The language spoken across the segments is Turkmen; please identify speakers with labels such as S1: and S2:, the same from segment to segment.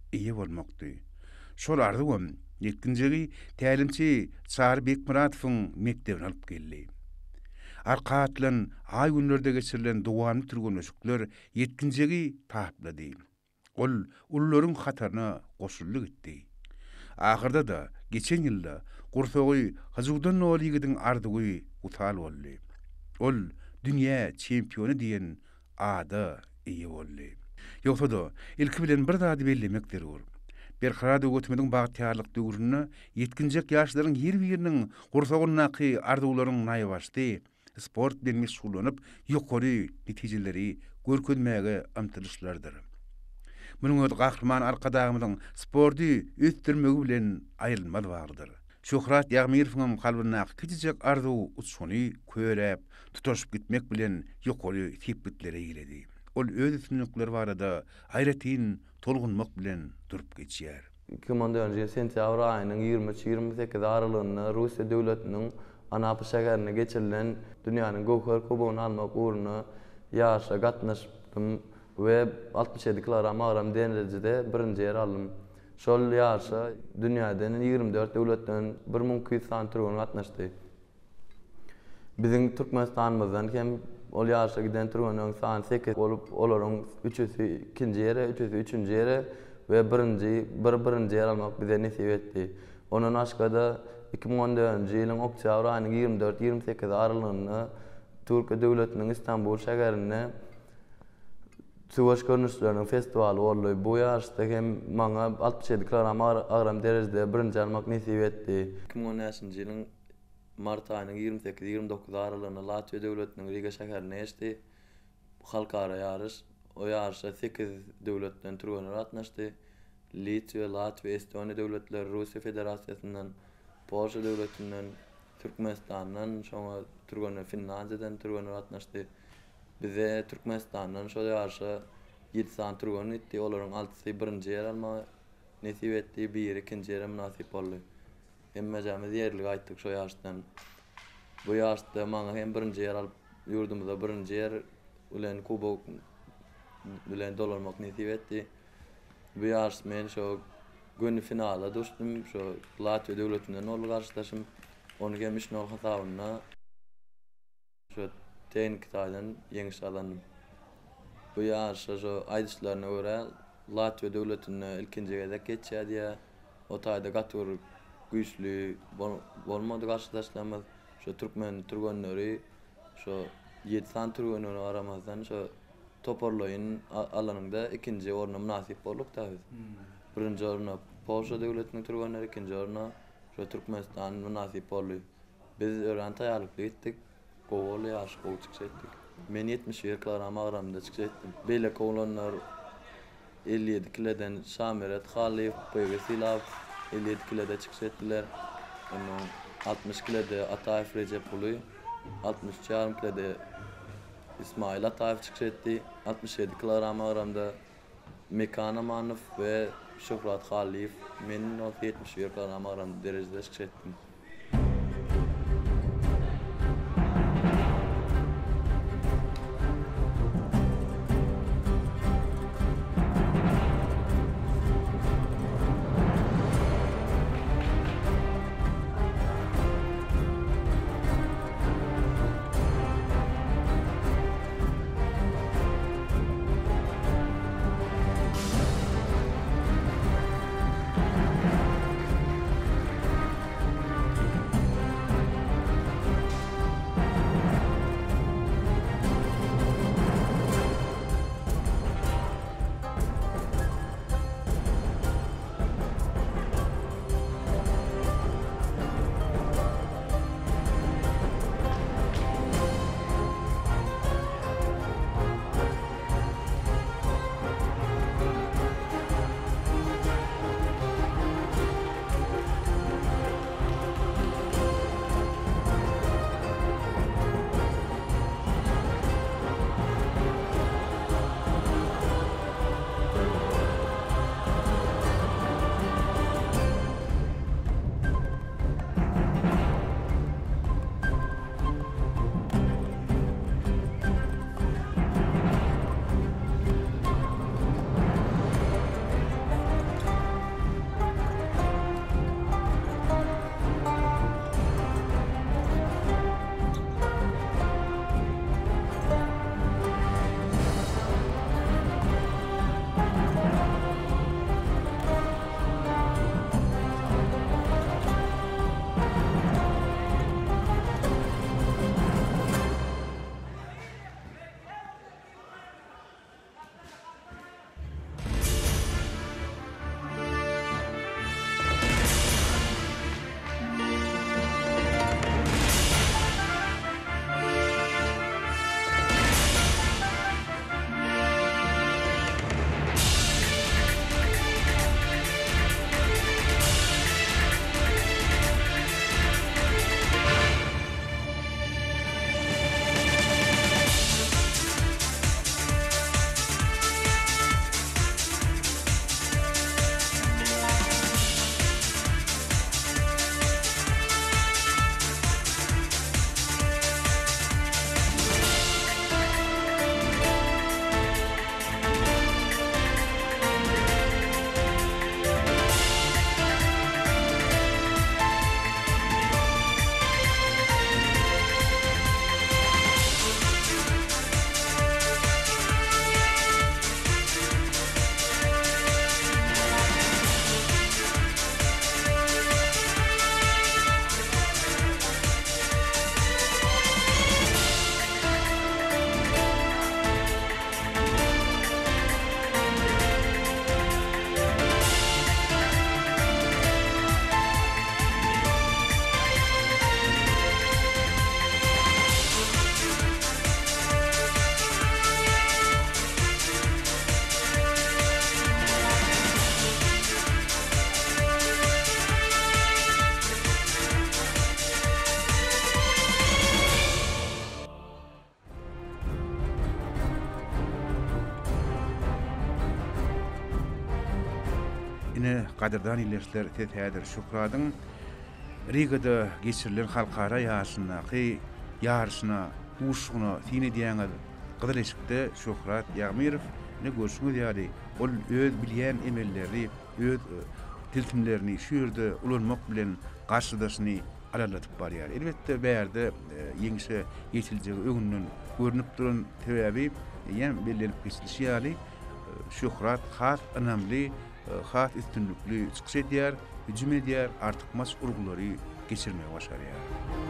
S1: iyi bolmakdy. Şol arzugam ýetginjegi tälimçi Çary Bekmuratowyň mekdebine alyp geldi. Arkaatlan ay günlerde geçirilen dowamy türgünleşikler ýetginjegi taplady. Ol ullaryň hataryna goşully gitdi. Ahyrda da geçen ýylda gursogy Hazygudan Nowligidiň ardugy utal boldy. Ol dünýä çempiony diýen ada iyi boldy. Ýoksa da ilki bilen bir zady bellemek derur. Berhara döwletimiň bagtýarlyk döwrüne ýetginjek ýaşlaryň her biriniň gursogynaky arduglaryň naýbaşdy, sport bilen meşgullanyp ýokary netijeleri görkezmäge amtylışlardyr. Munyň öňe gahrman arkadagymyň sporty ötdirmegi bilen aýrylmaly bardyr. Şöhrat Ýagmirowyň kalbynaky kiçijek arzu uçuny köräp, tutaşyp gitmek bilen ýokary tipliklere ýylady. Ol öz üstünlikleri barada hayretin tolgunmak bilen durup geçýär.
S2: 2010 sentyabr aýynyň 23-28 aralygynda Russiýa döwletiniň Anapa şäherine geçirilen dünýäniň Gowhar kubogyny almak uğruna ýaşa gatnaşdym we 67 kilogram derecede birinji ýer aldym. Şol ýaşa dünýäden 24 döwletden 1200 san türgün gatnaşdy. Biziň Türkmenistanymyzdan hem ol ýaşa giden türgünüň sany 8 bolup, olaryň 300-i ikinji ýere, 300-i üçünji ýere we birinji ýer almak bize nesip etdi. Onuň aşkada 2014-nji ýylyň oktyabr aýynyň 24-28 aralygynda Türkiýe döwletiniň Istanbul şäherinde Suwaş görnüşleriniň festiwaly boldy. Bu ýaşda hem maňa 67 kilogram derecede birinji almak nesip etdi. 2010-njy ýylyň mart aýynyň 28-29 aralygynda Latviýa döwletiniň Riga şäherine geçdi. Halkara ýarış. O ýarışda 8 döwletden türgünler gatnaşdy. Litwa, Latviýa, Estoniýa döwletleri, Russiýa Federasiýasyndan, Polşa döwletinden, Türkmenistandan, şoňa türgünler Finlandiýadan türgünler gatnaşdy. Bize Türkmenistandan şol ýarşa 7 san türgün etdi. Olaryň 6-sy birinji ýer alma nesip etdi, biri ikinji ýere munasip boldy. Hemmejamiz ýerlik aýtdyk şo ýaşdan. Bu ýaşda maňa hem birinji ýer alyp ýurdumyzda birinji ýer bilen kubok bilen dolanmak nesip etdi. Bu ýaş men şo gönü finala düşdüm. Şo Latviýa döwletinden ol garşylaşym. Onu hem 3-0 hasabyna şo teknik taýdan ýeňiş alandym. Bu ýaşa şo aýdyşlaryna görä Latviýa döwletine ilkinji gezek geçýärdi. O taýda gatyr güýçlü bolmady garşylaşmamyz. Şo türkmen türgünleri şo 7 san türgünleri aramazdan şo toparlaýyn alanynda ikinji orna munasip bolup da. Birinji orna Polşa döwletiniň türgünleri, ikinji orna şo Türkmenistan munasip boldy. Biz ören taýýarlykly etdik. Gowul ýaş gow çykşetdik. Men 71 kilogram çykşetdim. Beýle gowlanlar 57 kilodan Şamiret Haliýew, Pegesilov 57 kiloda çykşetdiler. 60 kiloda Ataýew Rejepuly, 60,5 kiloda İsmail Ataýew çykşetdi. 67 kilogramda Mekan Amanow we Şöhrat Haliýew. Men 71 kilogram derecede çykşetdim.
S1: Ine gaderdan ilersler tetädir Şükradın Rigada geçirilen halkara ýaşynaky ýarşyna, uşgyna sine diýäňe gyzyl eşikde Şöhrat Ýagmyrow ne görüşmek ýaly ol öz bilýän emelleri, öz tiltimlerini şu ýerde ulanmak bilen garşydaşyny alalatyp barýar. Elbetde bäýerde ýeňse ýetiljek öňünden görünüp duran täbäbi ýa bellenip geçilişi ýaly Şöhrat has önemli, has üstünlükli çykyş edýär, hüjüm edýär, artykmas urgulary geçirmeye başarýar.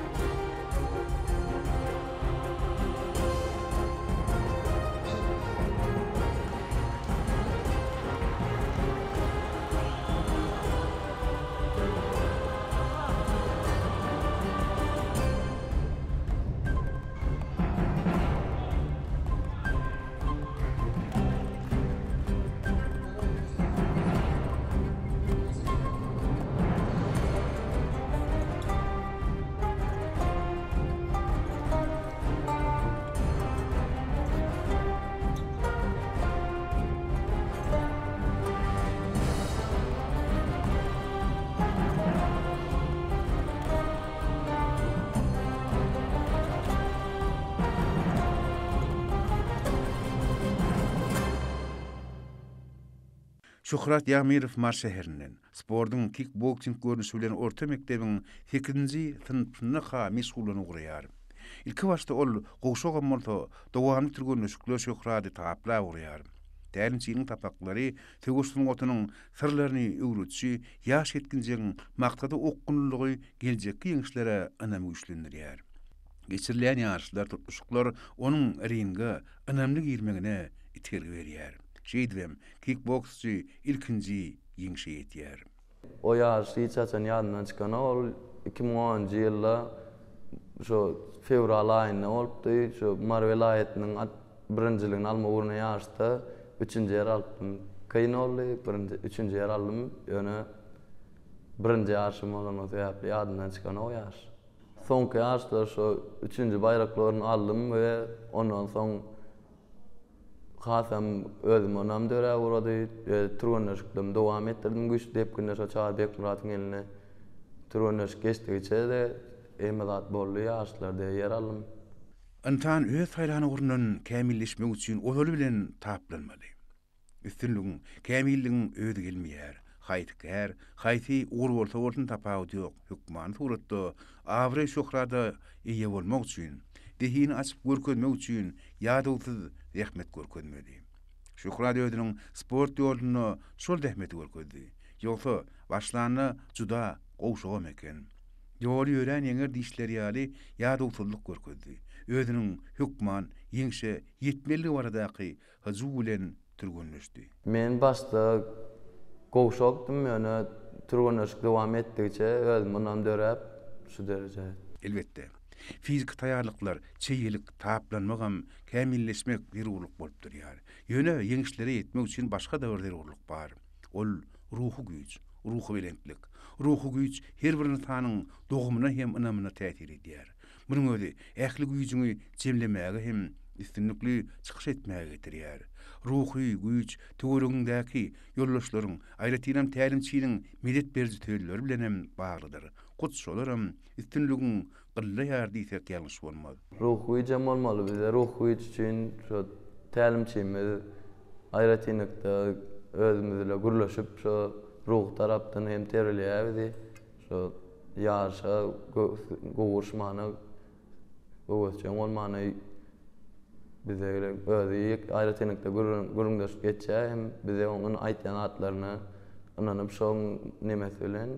S1: Şöhrat Ýagmyrow Mars şäherinden spordyň kickboxing görnüşi bilen orta mekdebiň 8-nji synpyna meşgullanyp gurýar. Ilki başda ol gowşagan bolsa dowamly türgünüşikler Şöhraty tapla gurýar. Tälimçiniň tapaklary tögüşdüň otunyň sirlerini öwrütşi ýaş etkinjiň maktada okgunlygy geljekki ýeňişlere önem güýçlendirýär. Geçirilen ýarşylar tutuşyklar onuň ringe önemli girmegine itergi berýär. Şeýdibem, kickboksçy ilkinji ýeňşe etýär.
S2: O ýaş hiç açan ýadymdan çykan ol 2010-njy ýylda şo fevral aýynda bolupdy. Şo Mar welaýatynyň birinjiligini alma ugruna ýaşda 3-nji ýer alypdym. Kyn boldy, 3-nji ýer aldym. Ýöne birinji ýaşym bolan sebäpli ýadymdan çykan o ýaş. Soňky ýaşda şo 3-nji bayraklaryny aldym we ondan soň hasam özüm onam döre urady, turganyşykdym, dowam etdirdim güýçli dep günde şo Çağar Bekmuratyň eline turganyşyk geçdigiçe de emizat boldy ýaşlarda ýer alym.
S1: Insan öz saýlany urundan kämilleşmek üçin oly bilen taplanmaly. Üstünlügiň, kämilligiň özi gelmeýär. Haýtykär, haýty ugur bolsa bolsun tapagy ýok. Hükman suratda awry şöhrada ýe bolmak üçin, dehini açyp görkezmek üçin ýadawsyz zähmet görkezmeli. Şöhrat özüniň sport ýoluny şol zähmeti görkezdi. Ýogsa başlany juda gowşagam eken. Ýoly ýören ýeňer dişleri ýaly ýadawsyzlyk görkezdi. Özüniň hükman ýeňşe ýetmeli baradaky hazu bilen türgünleşdi.
S2: Men başda gowşagdym, ýöne turganyşyk dowam etdigiçe özüm onam dörep şu derece.
S1: Elbetde. Fizik taýýarlyklar, çeýilik, taplanmagam, kämilleşmek zerurlyk bolup durýar. Ýöne ýeňişlere ýetmek üçin başga da bir zerurlyk bar. Ol ruhy güýç, ruhy belentlik. Ruhy güýç her bir insanyň dogumyna hem ynamyna täsir edýär. Munyň özi ähli güýjüňi jemlemäge hem üstünlükli çykyş etmäge getirýär. Ruhy güýç töweregindäki ýollaşlaryň, aýratynam tälimçiniň medet berji töýelleri bilen hem baglydyr. Kutşolaram üstünlügiň gylla ýar diýsek ýalňyş bolmaz.
S2: Ruh güýjem bolmaly bize. Ruh güýç üçin şo tälimçimiz aýratynykda özümizle gürleşip şo ruh tarapdan hem terilýärdi. Şo ýaşa gowuşmany gowuşjak bolmany bize özi aýratynykda gürüňdeşip geçýär hem bize onuň aýtýan atlaryny ananyp şoň nemesi bilen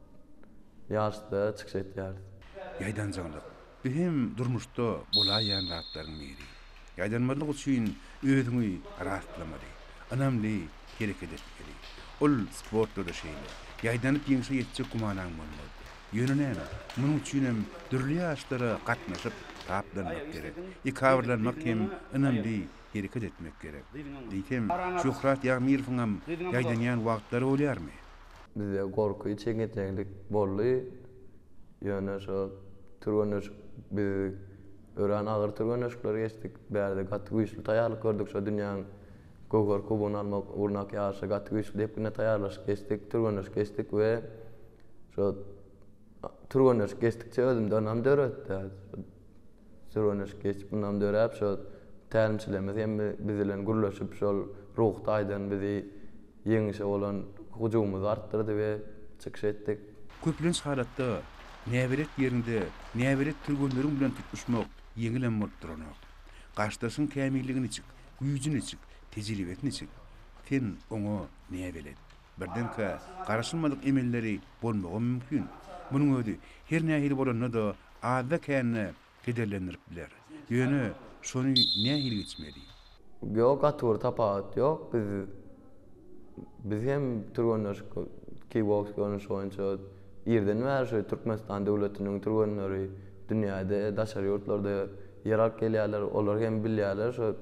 S2: ýaşda çykyş etýär.
S1: Ýaýdan jaňlyk. Behem durmuşda bolaýan ratlaryň biri. Ýaýdanmalyk üçin özüňi rastlamady. Önemli hereket etmeli. Ol sportda da şeýle. Ýaýdanyp ýeňse ýetjek gumanaň bolmaly. Ýönüne munyň üçin hem dürli ýaşlara gatnaşyp taplanmak gerek. Ikawrlanmak hem önemli hereket etmek gerek. Diýsem, Şöhrat Ýagmyrowyň hem ýaýdanýan wagtlary bolýarmy?
S2: Bize gorky çeňetjeklik boldy. Ýöne şo turganyşyk biz ören agyr turganyşyklar geçdik. Bärde gaty güýçli taýýarlyk gördük şo dünýäň Gowhar Kubuny almak uğruna ýaşa gaty güýçli diýip güne taýýarlaş geçdik, türgenleş geçdik we şo türgenleş geçdikçe özümde onam döretdi. Türgenleş geçip bundan dörep şo tälimçilerimiz hem biz bilen gurlaşyp şol ruhda aýdan bizi ýeňişe bolan hujumymy artdyrdy we çykyş etdik.
S1: Köplen şahatda näbiret ýerinde näbiret türgenleriň bilen tutuşmak ýeňilen boldurynak. Gaçdasyň kämilligini çyk, güýjüni çyk, tejribetini çyk. Sen oňa näme bilet? Birdenke garaşylmadyk emelleri bolmagy mümkin. Munyň özi her nähili bolanda da ada känne kederlendirip biler. Ýöne şonu nähili geçmeli?
S2: Yok atur tapat yok biz hem türgenler kickbox görünüş oyuncu ýerden bäri şu Türkmenistan döwletiniň türgenleri dünýäde daşary ýurtlarda yer alyp gelýärler, olar hem bilýärler şu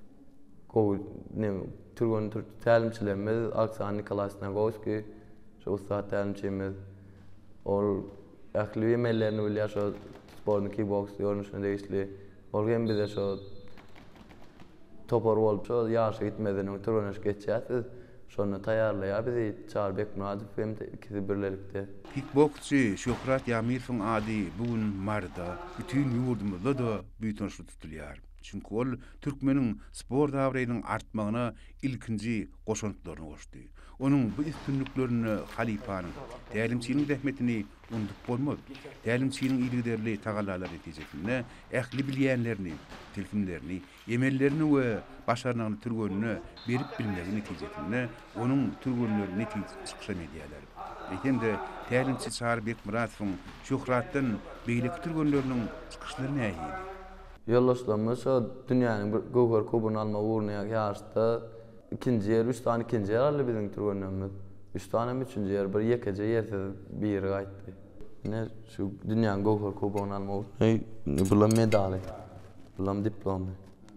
S2: türgen tälimçilerimiz Oksana Nikolasnagovski şu usta tälimçimiz ol ähli emellerini bilýär şu sportny kickbox görünüşine değişli. Ol hem bize şu topar bolup şu ýaşa gitmeden türgeneş geçýär. Şonu taýýarlaýar bizi Çağrı Bekmuradow hem ikisi birlelikde.
S1: Kickboksçy Şöhrat Ýamirowyň ady bugün marda bütün ýurdumyzda da büýtünçli tutulýar. Çünki ol türkmeniň sport awreýynyň artmagyna ilkinji goşuntlaryny goşdy. Onuň bu üstünliklerini halifanyň tälimçiliğiniň rahmetini unutup bolmaz. Tälimçiliğiniň ýygyderli tagallalary netijesinde ähli bilýänlerini, tilfinlerini, emellerini we başaranyny türgenine berip bilmegi netijesinde onuň türgenleri netije çykşan edýärler. Ekende tälimçi Çağrı Bekmuradowyň Şöhratdan beýleki türgenleriniň çykyşlary nähili?
S2: Yollaşlarımız şu dünyanın Gowhar Kubuny alma uğruna ýaşda ikinci yer, 3 tane ikinci yer aldy biziň türgenlerimiz. 3 tane üçüncü yer, bir ýekece ýerde bir ýere gaýtdy. Ne şu dünýäň Gowhar Kubuny alma uğruna bulan medali, bulan diplomy.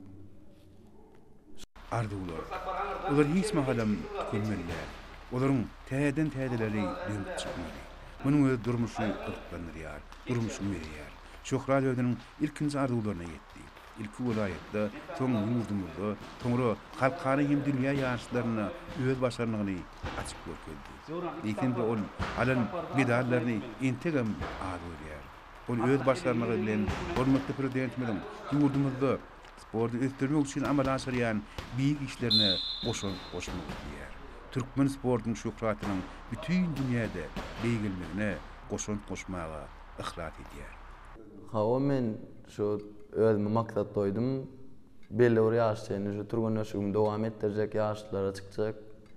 S1: Arzular. Olar hiç mahalam tükenmeliler. Olaryň täden tädeleri dönüp çykmaly. Munyň öz durmuşy ýykylanýar, durmuşy berýär. Şöhrat ödüniň ilkinji arzularyna ýetdi. İlki vilayetde, soň ýurdumyzda, soňra halkara hem dünýä ýaşlaryna öz başaranyny açyp görkezdi. Lekin ol alan medallaryny entegem arzular. Ol öz başaranyny bilen hormatly prezidentimiň ýurdumyzda sporty ösdürmek üçin amal aşyrýan biýik işlerine goşulmak diýär. Türkmen sportynyň şöhratynyň bütün dünýäde beýgilmegine goşmaga ihlat edýär.
S2: Ha men şu özüme maksat koydum. Belli bir ýaşçyny şu türgenleşigimi dowam etdirjek, ýaşlara çykjak.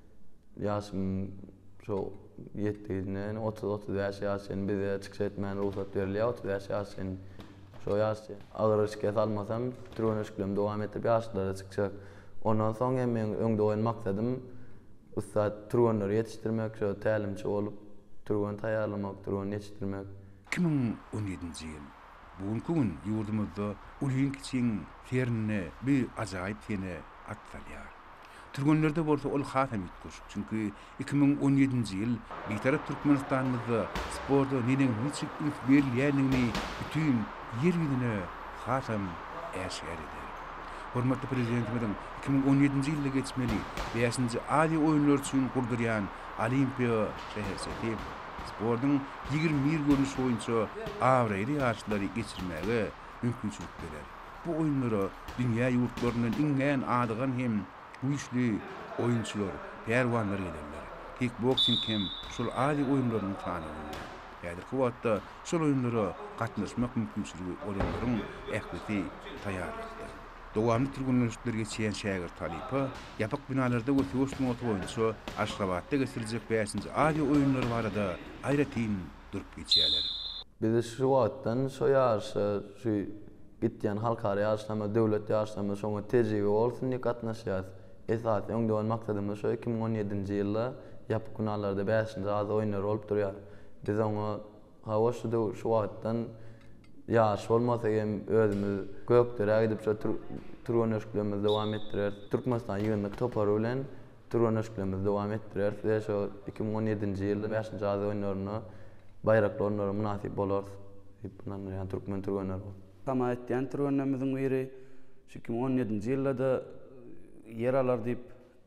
S2: Ýaşym şu 7-den 30-35 ýaşyny bize çykyş etmän ruhsat berilýär. 35 ýaşyny şu ýaşy agyr işe salmasam türgenleşigimi dowam etdirip ýaşlara çykjak. Ondan soň hem men öňde oýan maksadym usta türgenleri ýetişdirmek, şu tälimçi bolup türgen taýýarlamak, türgen ýetişdirmek.
S1: 2017-nji ýyl bugünkü gün ýurdumyzda ulyň kiçiň fernine bir ajaýyp sene atsalýar. Türgenlerde bolsa ol hatam etmiş. Çünki 2017-nji ýyl bir tarap Türkmenistanymyzda sporda neden hiç berilýänligini bütün yer ýüzüne hatam äşgär eder. Hormatly prezidentimiň 2017-nji ýylda geçmeli 5-nji Aziýa oýunlary üçin gurdurýan Olimpiýa şäherseti sportyň 21 görnüş boýunça awreýly ýaşlary geçirmäge mümkinçilik berer. Bu oýunlara dünýä ýurtlarynyň iňňän adygan hem güýçli oýunçular, perwanlar gelirler. Kickboxing hem şol ady oýunlaryň tanygy. Ýa-da bu wagtda şol oýunlara gatnaşmak mümkinçiligi olanlaryň ähli taýýarlykda. Dowamly türgenleşiklerge çeýen şägir talypy, ýapyk binalarda we Töwüşdüň oty boýunça Aşgabatda geçiriljek 5-nji Aziýa oýunlary barada aýratyn durup geçýärler.
S2: Biz şu wagtdan şu ýaşa şu gitýän halkara ýaşlama, döwlet ýaşlama şoňa tejribe bolsun diýip gatnaşýar. Esas öňde bolan maksadymyz şu 2017-nji ýylda ýapyk binalarda 5-nji Aziýa oýunlary bolup durýar. Biz oňa hawaşda şu wagtdan ýaş bolmasa hem özümiz gökdere gidip şu türgenleşiklerimizi dowam etdirer. Türkmenistan ýygynyk topary bilen türgenleşiklerimizi dowam etdirer. Ve şu 2017-nji ýylda 5-nji Aziýa oýunlaryna bayrakly oynary munasip bolar. Bundan ýa türkmen türgenleri.
S3: Kama etdiýän türgenlerimiziň biri 2017-nji ýylda da yer alar diýip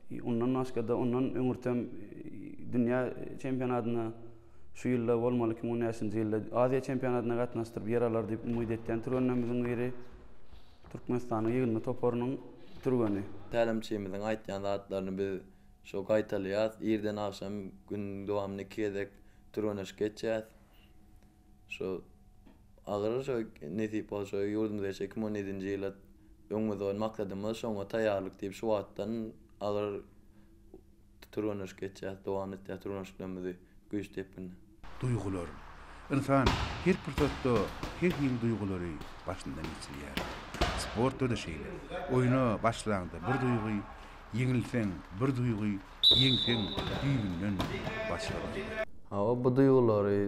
S3: ondan başga da ondan öňürtem dünýä çempionatyna şu ýylda bolmaly 2010-njy ýylda Aziýa çempionatyna gatnaşdyryp yer alar diýip umyt etýän türgenlerimiziň biri Türkmenistanyň ýygyny toparynyň türgeni.
S2: Tälimçimiziň aýtýan zatlaryny biz şo gaýtalýas, ýerden akşam gün dowamly kedek türgeneş geçýär. Şo agyr şo nesip bolşo ýurdumyzda 2017-nji ýylda öňümizde maksadymyz şoňa taýýarlyk diýip şu wagtdan agyr türgeneş geçýär, dowam etýär türgeneşlerimizi güýçdepin.
S1: Duygular. İnsan her fırsatda her ýyl duygulary başyndan geçirýär. Sportda da şeýle. Oýuna başlangda bir duygy, ýeňilseň bir duygy, ýeňseň düýünden başlar.
S2: Bu duýgulary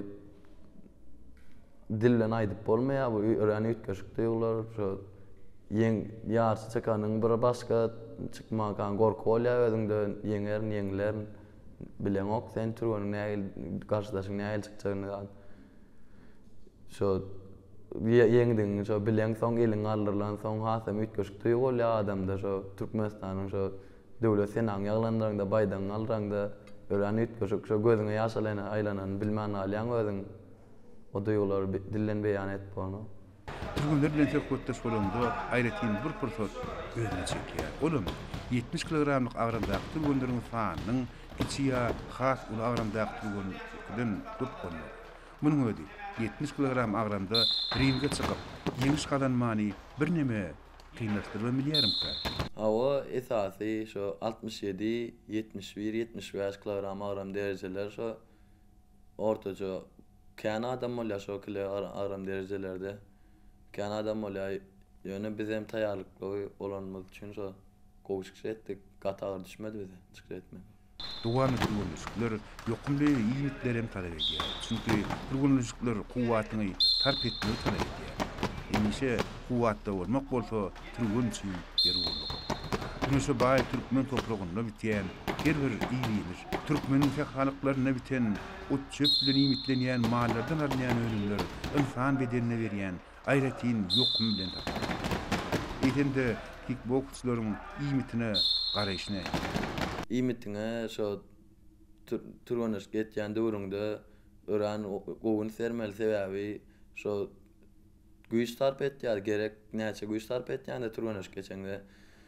S2: dillen aýdyp bolmaýar, bu öýreni üýtgeşik duýgular, şo ýarşy çykanyň bir başga çykmagan gorky bolýar, özüňde ýeňler bilen ok sen türgeniň näil garşydaşyň näil çykjagyny şo ýeňdiň şo bilen soň eliň aldyrlan soň hasam üýtgeşik duýgu bolýar adamda şo Türkmenistanyň şo döwlet senaň ýaglanlarynda baýdan alranda öýreni üýtgeşik şo gözüňe ýaş aýlanan bilmän alýan özüň o duýgulary dillen beýan etip bolmaly.
S1: Türkmenler bilen söhbetdeş bolanda aýratyn bir pursat özüne çekýär. Olum 70 kilogramlyk agranda türkmenleriň sanynyň kiçiýa has ul agramda türkmenlerden köp bolýar. Munyň özi 70 kilogram agranda ringge çykyp ýeňiş galanmany bir neme kynatdyrmamylýarymka.
S2: Hawa esasy şo 67, 71, 75 kilogram agram derejeler şo ortaça kän adam bolýar şo agram derejelerde. Kän adam bolýar ýöne bizim taýýarlykly olanmyz üçin şo gowşuk etdik, gatagır düşmedi bize, çykyr etmedi.
S1: Dowam etýänler ýokymly ýigitler hem talap edýär. Çünki türgenlikler kuwatyny tarp etmeli talap edýär. Emise kuwatda bolmak bolsa türgen üçin ýer bolmaly. Bunşa baý türkmen topragyna bitýän her bir ýygyny, türkmeniň halklaryna biten o çöp bilen ýimitlenýän mallardan alynýan ölümler insan bedenine berýän aýratyn ýokmy bilen tapar. Eýtende kickboksçylaryň ýimitine garaýşyna
S2: Ýimitine şo türgeneş geçýän döwrüňde ören gowun sermeli sebäbi şo güýç tarp etýär, gerek näçe güýç tarp etýände türgeneş geçende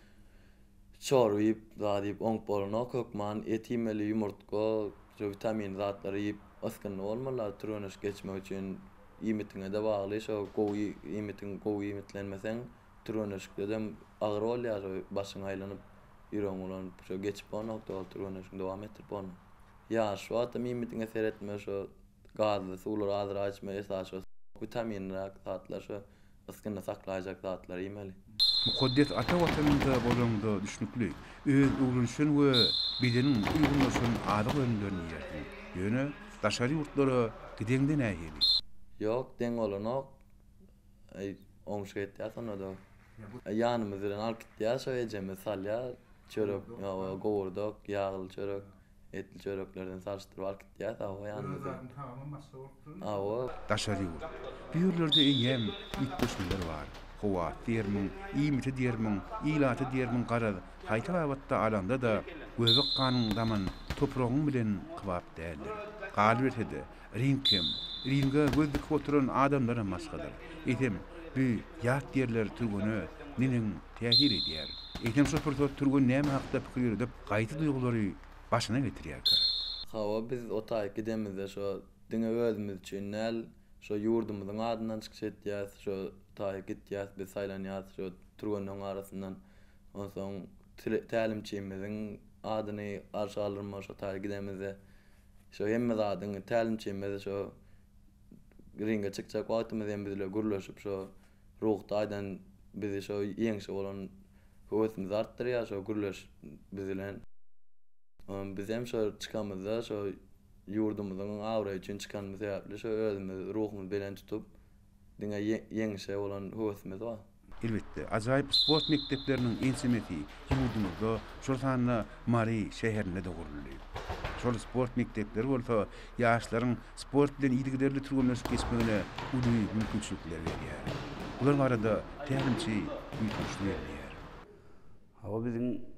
S2: çorýyp, zadyp, oňp bolana kökman, et ýemeli ýumurtga, şo vitamin zatlary ýyp askynly bolmaly türgeneş geçmek üçin ýimitine de bagly şo gowy ýimitlenmeseň türgeneşde agyr bolýar, başyň aýlanyp ýüregiň bolan şo geçip bolmakda türgeneşiň dowam etdirip bolmaly. Ya şu adam ýimitine seretme şo gazly suwlar azyr açma esas şo vitaminler zatlar şo askynly saklaýjak zatlar ýemeli.
S1: Mukaddes ata watanynda bolanda düşnükli, öz ugrunşyn we bedeniň uýgunlaşan adyk önlerini ýerdi. Ýöne daşary ýurtlara gidende nähili?
S2: Ýok, deň bolanok oňşy etýär sonda. Ýanymyzdan alyp gitýär şo ejemiz salýar, çörek, gowurdok, ýagly çörek, etli çöreklerden sarıştırıp alyp gitýär, hawa ýanymyzda. Hawa
S1: Daşary ýurt. Bu ýerlerde eýem ýetmişler bar. Howa termin, ýimiti dermin, ýylaty dermin garaz. Haýta wagtda alanda da gözük kanyň daman topragyň bilen kybap däldir. Galip etdi. Ringe gözük oturan adamlara maskadyr. Etem bu ýat derler türgeni niniň tähir edýär. Etem şu pursat türgen näme hakda pikir edip, gaýty duýgulary başyna getirýär.
S2: Hawa biz otaýyp gidemizde şo diňe özümiz üçin näl şo ýurdumyzyň adyndan çykyş etýär, şo taýyp gitýär, biz saýlanýar şo türgeniň arasyndan. Ondan soň tälimçimiziň adyny arşa alyrma şo taýyp gidemizde. Şo hemme zadyň tälimçimiz şo ringe çykjak wagtymyz hem bizle gürleşip şo ruhda aýdan bizi şo ýeňşe bolan howasymyzy artdyrýar şo gürleş bizilen. Biz hem şo çykamyzda şo ýurdumyzyň awra üçin çykanmyz ýaly şo özümiz ruhumyz bilen tutup diňe ýeňşe bolan howasymyz bar.
S1: Elbette, ajaýyp sport mekdepleriniň ensemeti ýurdumyzda şol sanyna Mari şäherinde de guruldy. Şol sport mektepleri bolsa ýaşlaryň sport bilen ýygyderli türgenler geçmegine uly mümkinçilikler berýär. Bular arada tälimçi ýetmişler berýär.
S3: Hawa biziň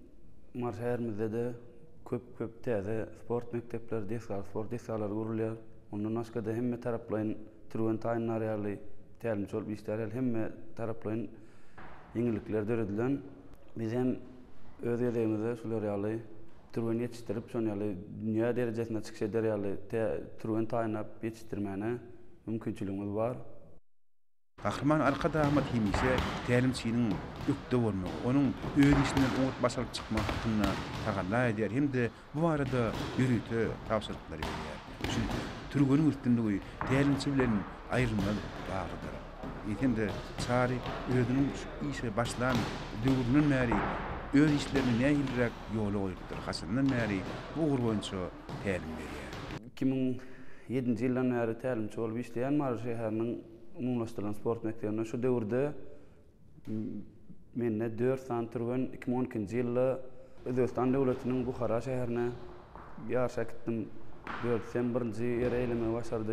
S3: Mar şäherimizde de köp täze sport mektepleri, deskal sport deskalary gurulýar. Ondan başga da hemme taraplaryň türgen taýynlar ýaly tälimçi bolup işler hemme taraplaryň ýeňilikler döredilen. Biz hem öz ýerimize şular ýaly türgen ýetişdirip, şol ýaly dünýä derejesine çykşa ýaly türgen taýynap ýetişdirmäne mümkinçiligimiz bar.
S1: Kahraman arka damat hemişe tälimçiniň ökde bolmagy, onuň öz işinden umut başaryp çykmak hakkynda tagalla eder. Hemde bu arada ýürüte tapşyryklar berýär. Şu türgeniň üstünligi tälimçi bilen aýrylmaly bagdyr. Eýtende çary özüniň işe başlan döwründen bäri öz işlerini nähilrek ýola goýupdyr. Hasyndan bäri bu gurbança tälim berýär.
S3: 2007-nji ýyldan bäri tälimçi bolup işleýän Mar şäheriniň umumlaşdyrylan sport mekdebine şu döwürde menne 4 san türgen 2012-nji ýylda Özbekistan döwletiniň Buhara şäherine ýaşa gitdim. 4-1-nji ýere eýleme başardy.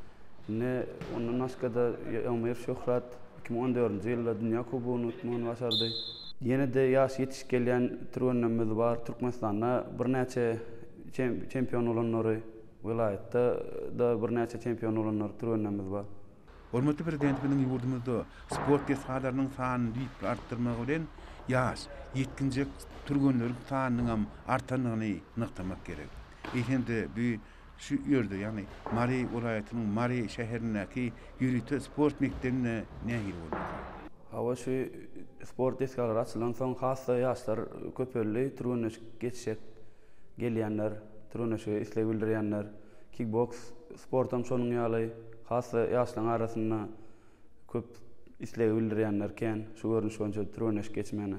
S3: Ondan başga da Ömer Şöhrat 2014-nji ýylda Dünýä Kubogyny utmagy başardy. Ýene de ýaş ýetişip gelýän türgenlerimiz bar. Türkmenistanda birnäçe çempion bolanlary, vilayetde da birnäçe çempion bolanlar türgenlerimiz bar.
S1: Hormatly prezidentimiň ýurdumyzda sport deskalarynyň sanyny diýip artdyrmak bilen ýaş, ýetkinjek türgenleriň sanynyň hem artanyny nyktamak gerek. Eýhende bu şu ýerde, ýani Mari vilayatynyň Mari şäherindäki ýürüte sport mektebine nähili bolmaly?
S3: Hawa şu sport deskalary açylan soň hassa ýaşlar köpelli türgenleşip geçişek gelýänler, türgenleşe isleg bildirýänler, kickbox sportam şonuň ýaly hassa ýaşlaryň arasynda köp isleg bildirýänler ken, şu görünüş boýunça türgenleşip geçmeni.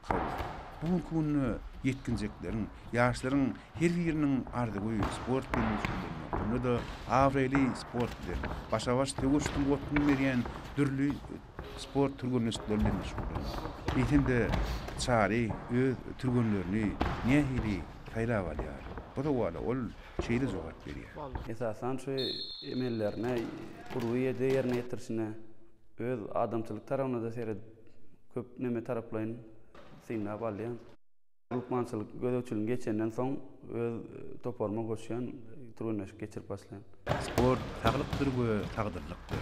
S1: Bugunky günü ýetkinjeklerin, ýaşlaryň her biriniň arzuwy sport bilen şugullanmak. Bunda da awrely sport bilen, başa-baş tögüşden gotun berýän türlü sport türgenleşiklerine şugullanmak. Eýtende çary öz türgenlerini nähili taýlap alýar. Bu da wala ol şeýle jogap berýär.
S3: Esasan şu emellerine gurwy ýerine ýetirişine öz adamçylyk tarawyna da sered köp neme taraplaryň signap alýan. Grupmançylyk gödöçülüň geçenden soň öz toparma goşýan türgenleşip geçirip başlaýan.
S1: Sport taglykdyr we tagdyrlykdyr.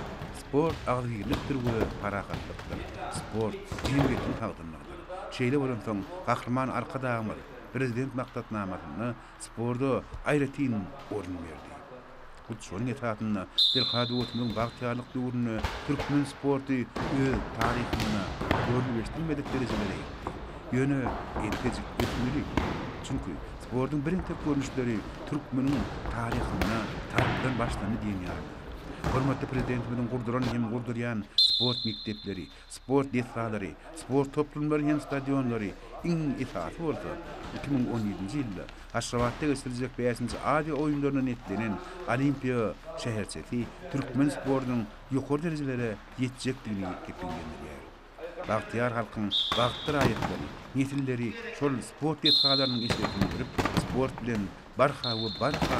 S1: Sport agzyrlykdyr we parahatlykdyr. Sport ýigitliň tagdyrlykdyr. Şeýle bolan soň Kahraman arka damat prezident maktatnamasyny sporda aýratyn orun berdi. Bu şonuň etapynda Dilhady Otmyň bagtýarlyk döwrüne türkmen sporty öz taryhyna görnüşdirmedik derejelere ýetdi. Ýöne entejik etmeli. Çünki sportyň birinçi görnüşleri türkmeniň taryhyna tarapdan başlany diýenýär. Hormatly prezidentimiň gurduran hem gurdurýan sport mektepleri, sport deskalary, sport toplumlary hem stadionlary iň esasy bolsa 2017-nji ýylda Aşgabatda geçiriljek 5-nji Aziýa oýunlaryna netlenen Olimpiýa şäherçesi türkmen sportynyň ýokary derejelere ýetjekdigini kepilgendir. Bagtyar halkyň bagtyr aýaklary, netilleri şol sport deskalarynyň işletini görüp, sport bilen barha we barha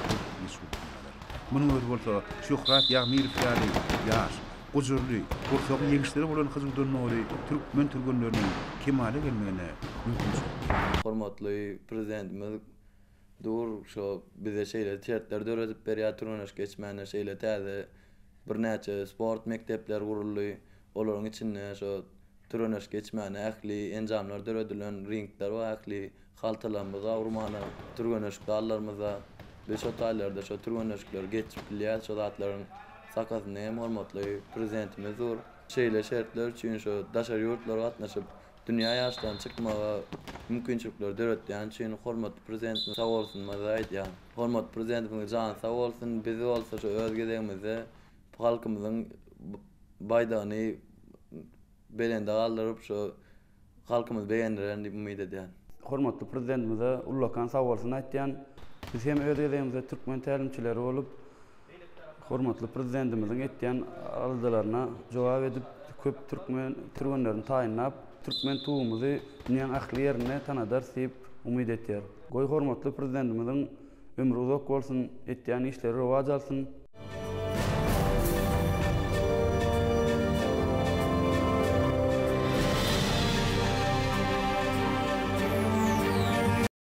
S1: Munyň öýü bolsa Şöhrat Ýagmyrov ýaly ýaş, gujurly, gursak ýeňişleri bolan hyzmydanly türkmen türgenleriniň kemale gelmegine mümkinçilik.
S2: Hormatly prezidentimiz dur şu bize şeýle tiýatlar döredip berýär türgenleşip geçmäne şeýle täze birnäçe sport mektepler guruldy. Olaryň içinde şu türgenleşip geçmäne ähli enjamlar döredilen ringler we ähli haltalarymyza, urmana türgenleşip dallarymyza beş otaýlarda şu türgenleşikler geçip bilýär, şu zatlaryň sakatyny hem hormatly prezidentimiz dur. Şeýle şertler üçin şu daşary ýurtlara gatnaşyp dünýä ýaşdan çykmaga mümkinçilikler döretýän üçin hormatly prezidentimiz sag bolsun mazaýtýan. Hormatly prezidentimiz jan sag bolsun, bizi bolsa şu öz gezegimizde halkymyzyň baýdany belende galdyryp şu halkymyz beýendiren diýip umyt edýän.
S3: Hormatly prezidentimize ullakan sag bolsun aýtýan. Biz hem öz gezegimizde türkmen tälimçileri bolup hormatly prezidentimizin etýän arzularyna jogap edip köp türkmen türgenlerini taýynlap türkmen tuğumuzy dünýäň ähli ýerine tanadar diýip umyt etýär. Goý hormatly prezidentimizin ömrü uzak bolsun, etýän işleri rowaj alsyn.